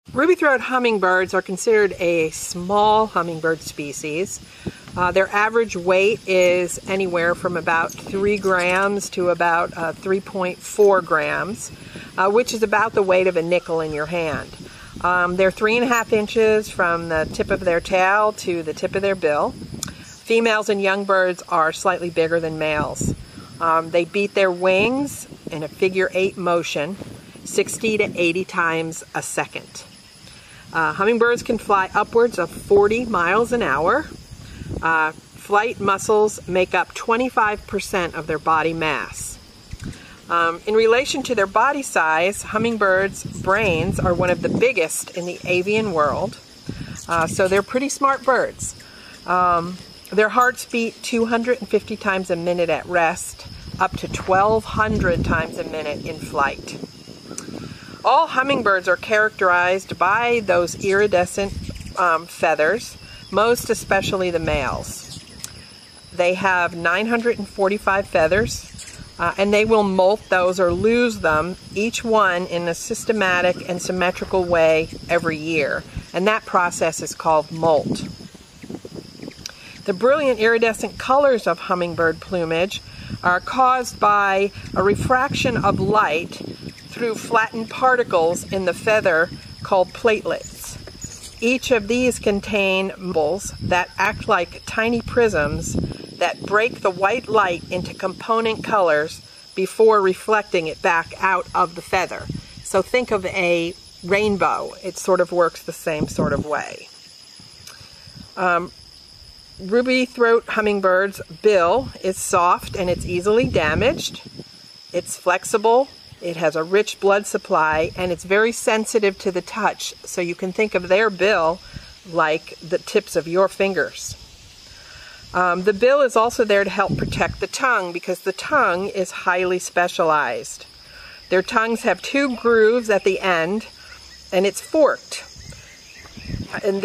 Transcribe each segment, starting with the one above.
Ruby-throated hummingbirds are considered a small hummingbird species. Their average weight is anywhere from about 3 grams to about 3.4 grams, which is about the weight of a nickel in your hand. They're 3.5 inches from the tip of their tail to the tip of their bill. Females and young birds are slightly bigger than males. They beat their wings in a figure-8 motion 60 to 80 times a second. Hummingbirds can fly upwards of 40 miles an hour. Flight muscles make up 25% of their body mass. In relation to their body size, hummingbirds' brains are one of the biggest in the avian world, so they're pretty smart birds. Their hearts beat 250 times a minute at rest, up to 1,200 times a minute in flight. All hummingbirds are characterized by those iridescent feathers, most especially the males. They have 945 feathers, and they will molt those or lose them, each one in a systematic and symmetrical way every year, and that process is called molt. The brilliant iridescent colors of hummingbird plumage are caused by a refraction of light through flattened particles in the feather called platelets. Each of these contain bubbles that act like tiny prisms that break the white light into component colors before reflecting it back out of the feather. So think of a rainbow. It sort of works the same sort of way. Ruby-throat hummingbird's bill is soft and it's easily damaged. It's flexible. It has a rich blood supply, and it's very sensitive to the touch, so you can think of their bill like the tips of your fingers. The bill is also there to help protect the tongue, because the tongue is highly specialized. Their tongues have 2 grooves at the end, and it's forked. And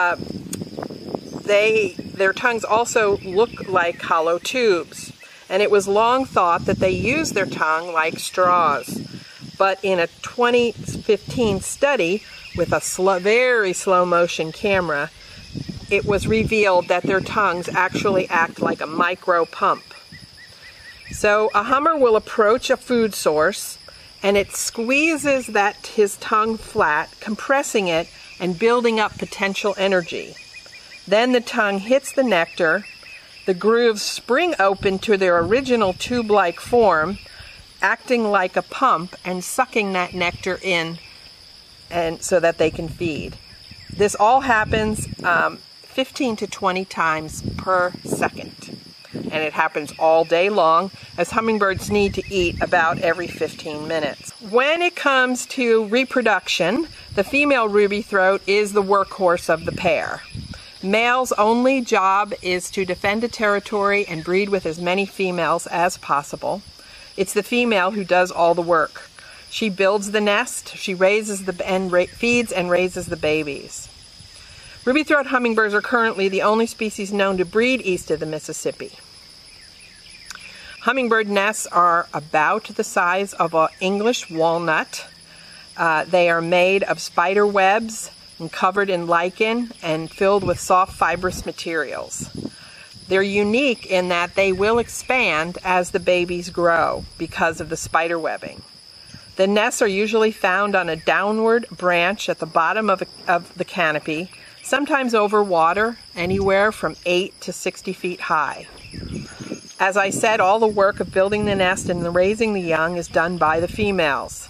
their tongues also look like hollow tubes. And it was long thought that they used their tongue like straws. But in a 2015 study with a very slow motion camera, it was revealed that their tongues actually act like a micro pump. So a hummer will approach a food source, and it squeezes his tongue flat, compressing it and building up potential energy. Then the tongue hits the nectar. The grooves spring open to their original tube-like form, acting like a pump and sucking that nectar in, and so that they can feed. This all happens 15 to 20 times per second, and it happens all day long, as hummingbirds need to eat about every 15 minutes. When it comes to reproduction, the female ruby-throat is the workhorse of the pair. Male's only job is to defend a territory and breed with as many females as possible. It's the female who does all the work. She builds the nest, she raises feeds and raises the babies. Ruby-throat hummingbirds are currently the only species known to breed east of the Mississippi. Hummingbird nests are about the size of an English walnut. They are made of spider webs and covered in lichen and filled with soft fibrous materials. They're unique in that they will expand as the babies grow because of the spider webbing. The nests are usually found on a downward branch at the bottom of the canopy, sometimes over water, anywhere from 8 to 60 feet high. As I said, all the work of building the nest and raising the young is done by the females.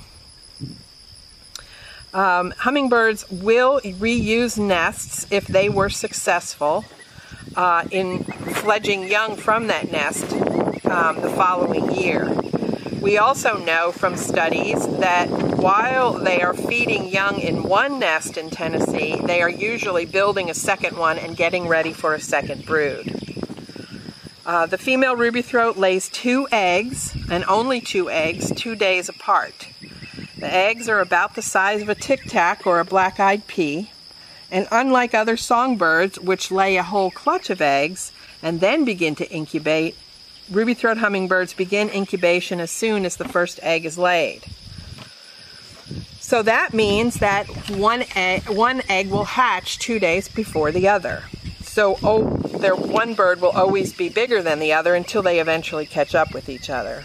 Hummingbirds will reuse nests if they were successful in fledging young from that nest the following year. We also know from studies that while they are feeding young in one nest in Tennessee, they are usually building a second one and getting ready for a second brood. The female ruby-throat lays 2 eggs, and only 2 eggs, 2 days apart. The eggs are about the size of a tic-tac or a black-eyed pea, and unlike other songbirds, which lay a whole clutch of eggs and then begin to incubate, ruby-throat hummingbirds begin incubation as soon as the first egg is laid. So that means that one egg will hatch 2 days before the other. So one bird will always be bigger than the other until they eventually catch up with each other.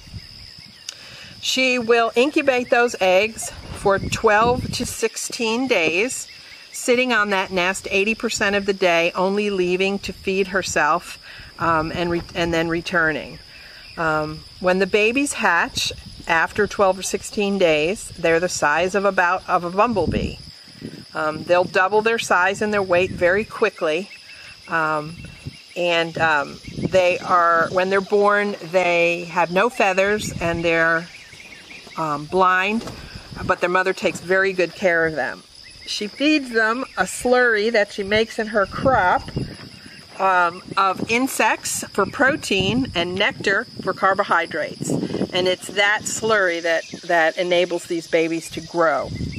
She will incubate those eggs for 12 to 16 days, sitting on that nest 80% of the day, only leaving to feed herself and then returning. When the babies hatch after 12 or 16 days, they're the size of a bumblebee. They'll double their size and their weight very quickly. When they're born, they have no feathers and they're blind, but their mother takes very good care of them. She feeds them a slurry that she makes in her crop of insects for protein and nectar for carbohydrates. And it's that slurry that enables these babies to grow.